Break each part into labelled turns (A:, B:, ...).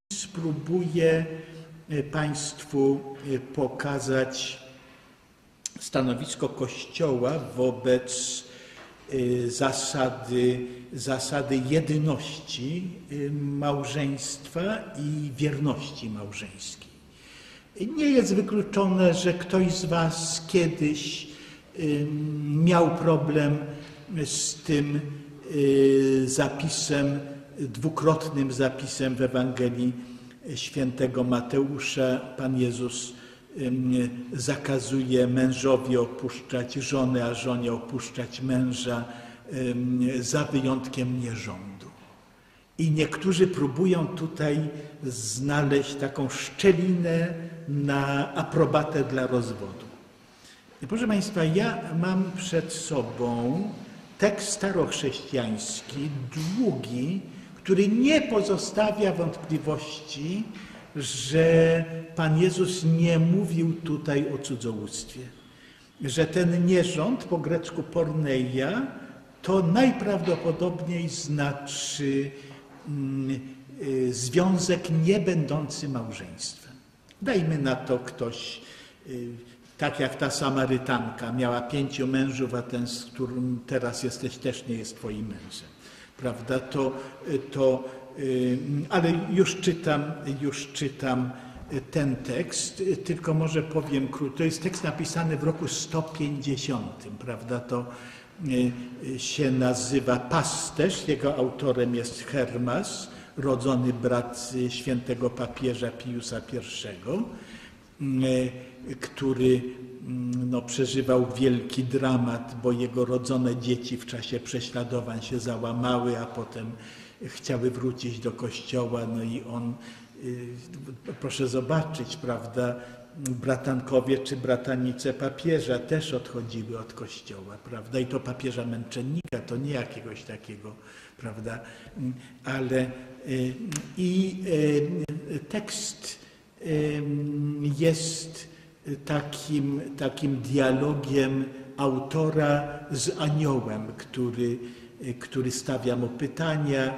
A: spróbuję Państwu pokazać stanowisko Kościoła wobec zasady jedności małżeństwa i wierności małżeńskiej. Nie jest wykluczone, że ktoś z Was kiedyś miał problem z tym zapisem, dwukrotnym zapisem w Ewangelii Świętego Mateusza. Pan Jezus zakazuje mężowi opuszczać żonę, a żonie opuszczać męża, za wyjątkiem nierządu. I niektórzy próbują tutaj znaleźć taką szczelinę na aprobatę dla rozwodu. I proszę Państwa, ja mam przed sobą tekst starochrześcijański, długi, który nie pozostawia wątpliwości, że Pan Jezus nie mówił tutaj o cudzołóstwie. Że ten nierząd, po grecku porneia, to najprawdopodobniej znaczy związek niebędący małżeństwem. Dajmy na to ktoś, tak jak ta Samarytanka, miała 5 mężów, a ten, z którym teraz jesteś, też nie jest twoim mężem. Prawda? Ale już czytam ten tekst, tylko może powiem krótko. To jest tekst napisany w roku 150, prawda? To się nazywa Pasterz, jego autorem jest Hermas, rodzony brat świętego papieża Piusa I, który przeżywał wielki dramat, bo jego rodzone dzieci w czasie prześladowań się załamały, a potem chciały wrócić do kościoła, no i on, proszę zobaczyć, prawda, bratankowie czy bratanice papieża też odchodziły od kościoła, prawda, i to papieża męczennika, to nie jakiegoś takiego, prawda, ale tekst jest takim dialogiem autora z aniołem, który stawia mu pytania,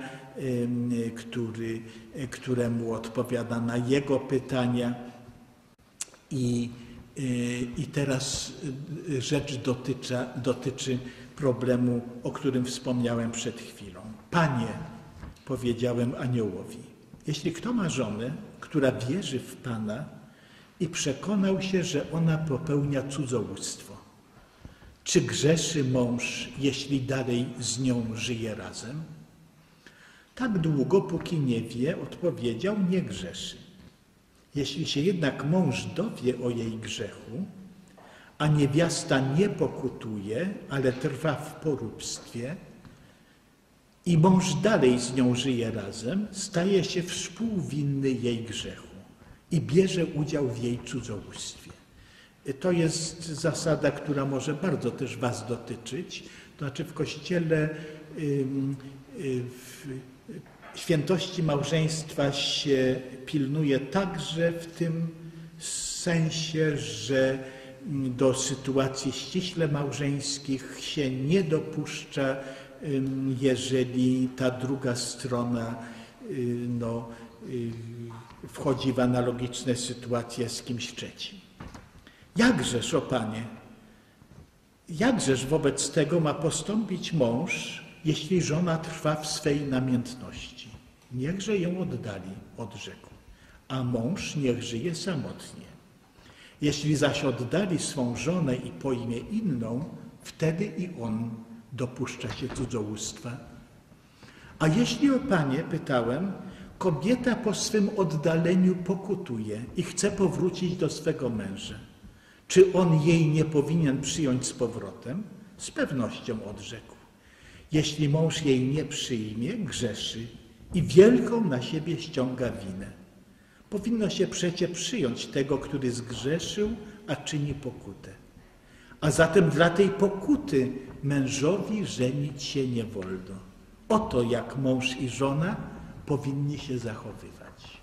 A: któremu odpowiada na jego pytania. I teraz rzecz dotyczy problemu, o którym wspomniałem przed chwilą. Panie, powiedziałem aniołowi, jeśli kto ma żonę, która wierzy w Pana i przekonał się, że ona popełnia cudzołóstwo, czy grzeszy mąż, jeśli dalej z nią żyje razem? Tak długo, póki nie wie, odpowiedział, nie grzeszy. Jeśli się jednak mąż dowie o jej grzechu, a niewiasta nie pokutuje, ale trwa w poróbstwie i mąż dalej z nią żyje razem, staje się współwinny jej grzechu i bierze udział w jej cudzołóstwie. To jest zasada, która może bardzo też Was dotyczyć. To znaczy w Kościele świętości małżeństwa się pilnuje także w tym sensie, że do sytuacji ściśle małżeńskich się nie dopuszcza, jeżeli ta druga strona wchodzi w analogiczne sytuacje z kimś trzecim. Jakżeż, o Panie, jakżeż wobec tego ma postąpić mąż, jeśli żona trwa w swej namiętności? Niechże ją oddali, odrzekł, a mąż niech żyje samotnie. Jeśli zaś oddali swą żonę i pojmie inną, wtedy i on dopuszcza się cudzołóstwa. A jeśli, o Panie, pytałem, kobieta po swym oddaleniu pokutuje i chce powrócić do swego męża, czy on jej nie powinien przyjąć z powrotem? Z pewnością odrzekł. Jeśli mąż jej nie przyjmie, grzeszy i wielką na siebie ściąga winę. Powinno się przecie przyjąć tego, który zgrzeszył, a czyni pokutę. A zatem dla tej pokuty mężowi żenić się nie wolno. Oto jak mąż i żona powinni się zachowywać.